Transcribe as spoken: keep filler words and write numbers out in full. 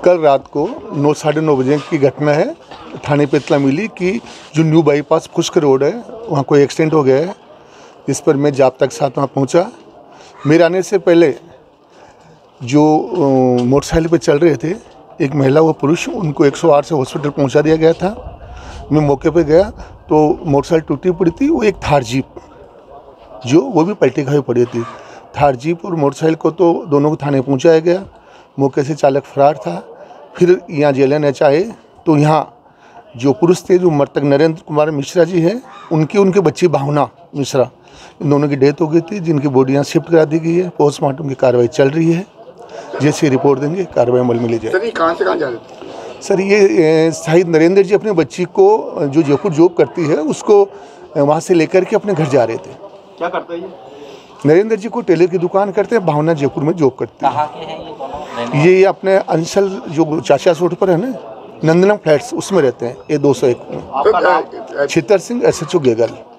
कल रात को नौ साढ़े नौ बजे की घटना है। थाने पे इत्तला मिली कि जो न्यू बाईपास खुश्क रोड है वहाँ कोई एक्सीडेंट हो गया है, जिस पर मैं जाब्ता के साथ वहाँ पहुँचा। मेरे आने से पहले जो मोटरसाइकिल पे चल रहे थे एक महिला व पुरुष, उनको एक सौ आठ से हॉस्पिटल पहुँचा दिया गया था। मैं मौके पे गया तो मोटरसाइकिल टूटी पड़ी थी, वो एक थार जीप जो वो भी पलटी खाई पड़ी थी। थार जीप और मोटरसाइकिल को तो दोनों को थाने पहुँचाया गया। मौके से चालक फरार था। फिर यहाँ जे एल एन एच आए तो यहाँ जो पुरुष थे, जो मृतक नरेंद्र कुमार मिश्रा जी हैं, उनकी उनके बच्ची भावना मिश्रा, इन दोनों की डेथ हो गई थी, जिनकी बॉडी यहाँ शिफ्ट करा दी गई है। पोस्टमार्टम की कार्रवाई चल रही है। जैसे रिपोर्ट देंगे कार्रवाई अमल में ली जाए। सर ये कहाँ से कहाँ जा रहे थे? सर ये शाहिद नरेंद्र जी अपनी बच्ची को जो जयपुर जॉब करती है उसको वहाँ से लेकर के अपने घर जा रहे थे। क्या करते हैं? नरेंद्र जी को टेलर की दुकान करते हैं, भावना जयपुर में जॉब करती है। कहाँ के हैं ये दोनों? ये अपने अंशल जो चाचा रोड पर है ना, नंदनम फ्लैट्स, उसमें रहते हैं। ये दो सौ एक में। Chhitar Singh S H O Gegal.